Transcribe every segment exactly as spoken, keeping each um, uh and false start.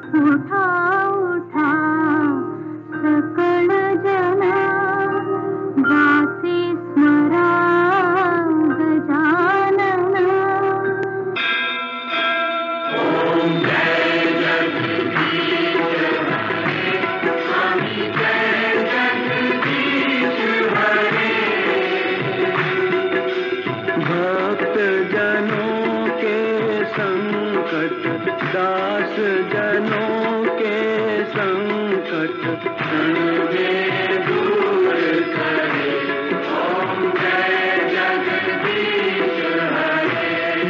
उठा उठा सकळ जना गाते स्मरा गजानना ओम जय जगदीश हरे स्वामी जय जगदीश हरे भक्त जनों के संकट दास जनों के संकट क्षण में दूर करे ओम जय जगदीश हरे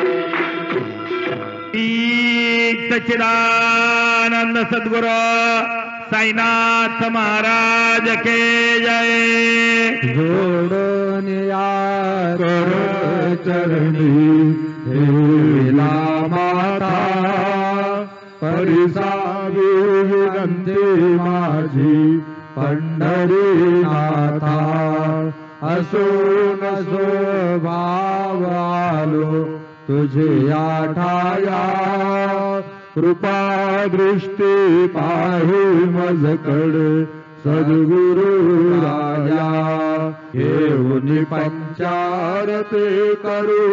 सच्चिदानंद सद्गुरु साईनाथ महाराज के जय। जोडून यार चरणी हेला माता परिसावी विनंती माझी पंढरीनाथा असून स्वभाव आलो तुझे आठाया कृपा दृष्टी पाहि मजकड सद्गुरु राया घेऊन पंचारती करू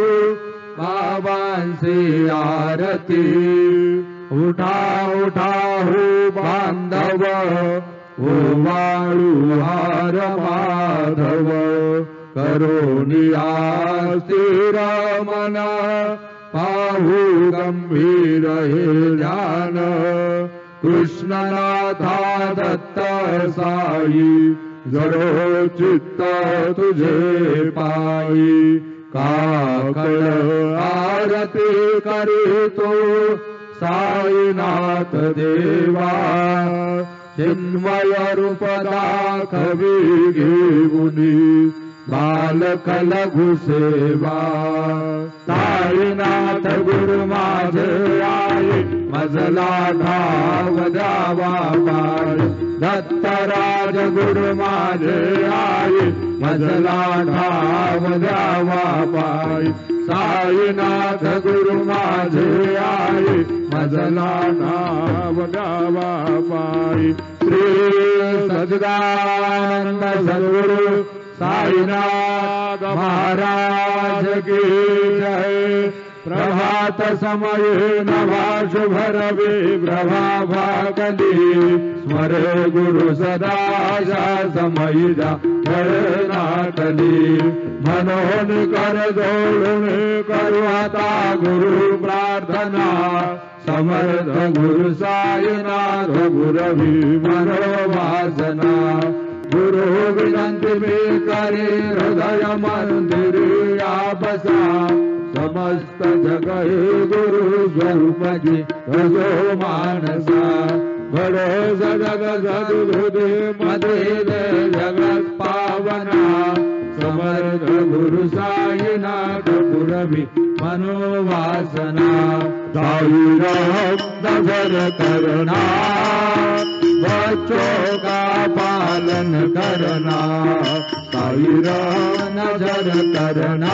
बाबांची आरती उठा उठा हो बांधव ओ वाळू हार माधव करोनी आस्थिर मना पाहू गंभीर हे ध्यान कृष्णनाथा दत्त साई जडो चित्त तुझे पायी काकळ आरती करीतो साईनाथ देवा चिन्मय रूप दाखवी घेऊनी बालक लघु सेवा साईनाथ गुरु माझे आई मजला धाव द्यावा पाय दत्तराज गुरु माझे आई मजला धाव द्यावा पाय साईनाथ गुरु माझे आई मजला धाव द्यावा पाय श्री सच्चिदानंद सद्गुरु साईनाथ महाराज की जय। प्रभात समय नभा शुभ रवि प्रभा भागली स्मरे गुरु सदा समयिदा नाटली मनोन कर जोडून करू आता गुरु प्रार्थना समर्थ गुरु साईनाथ गुरवी मनोवासना गुरु विनंती मी करे हृदय मंदिर बसा समस्त जग हे गुरु स्वरूपी रजो मानसा घडो जग सद्गुरुदे मध्ये जगत पावना समर्थ गुरु साईनाथ पुरवी मनोवासना साईराम नजर करना बच्चों का पालन करना साईराम नजर करना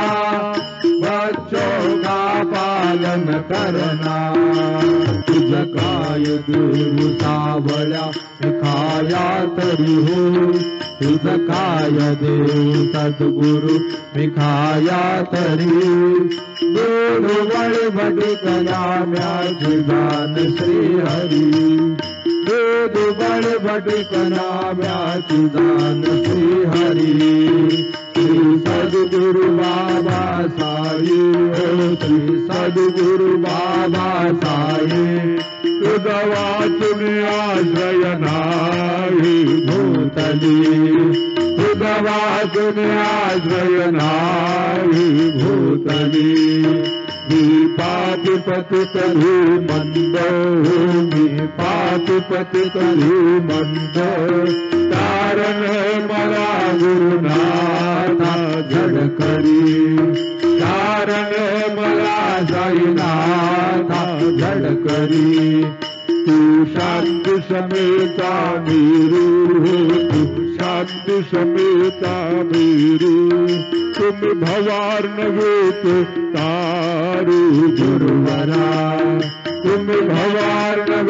बच्चों का पालन करना तुझ काय गुरु सावळ्या खाया तरी हो तुझ काय देव सद्गुरु मिखाया तरी दोन वळ भटकला म्याची दान श्री हरी वेद बळ भटकना म्याची दान श्री हरी श्री सद्गुरु बाबा साई ओ श्री सद्गुरु बाबा साई तुझ वाचून आश्रय नाही भूतली तुझ वाचून आश्रय नाही भूतली मी पापी पतित ही मंद मी पापी पतित ही मंद कारण मला गुरुनाथा जड करी कारण मला साईनाथा जड करी तू शांती समेता मीरू तू शांती समेता मीरू तुम भवार नव्हे तारू गुरुवरा तुम भवार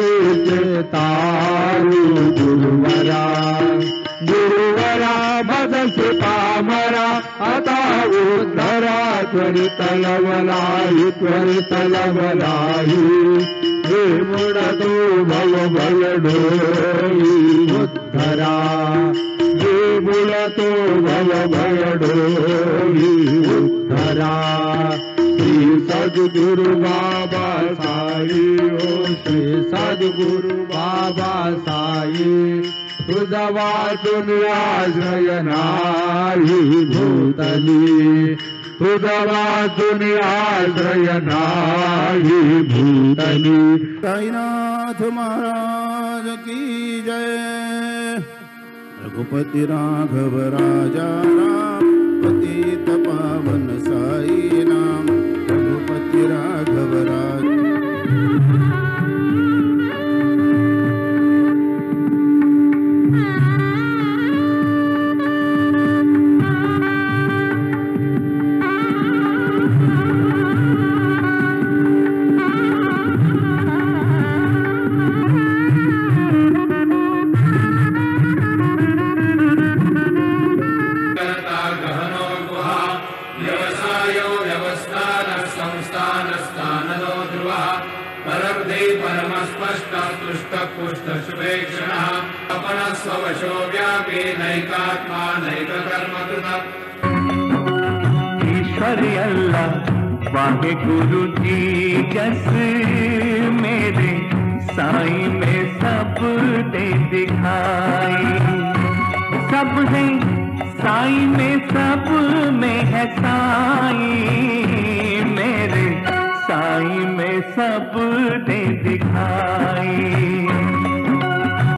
उद्धरा गुरुवरा मदसी पामरा आता उद्धरा त्वरित लवलाई त्वरित लवलाई हे मुडतो भव भयडोई उद्धरा हे मुडतो भव भयडोई उद्धरा श्री सद्गुरु बाबा साई ओ श्री सद्गुरु बाबा साई तुझा वाचून आश्रय नाही भूतली तुझा वाचून आश्रय नाही भूतली। साईनाथ महाराज की जय। रघुपति राघव राजा राम पतित पावन साई नाम रघुपति राघव राज। ईश्वर अल्लाह वाहे गुरु जी जस मेरे साईं में सब दे दिखाई सब है साईं में सब में है साईं मेरे साईं में सब दे दिखाई।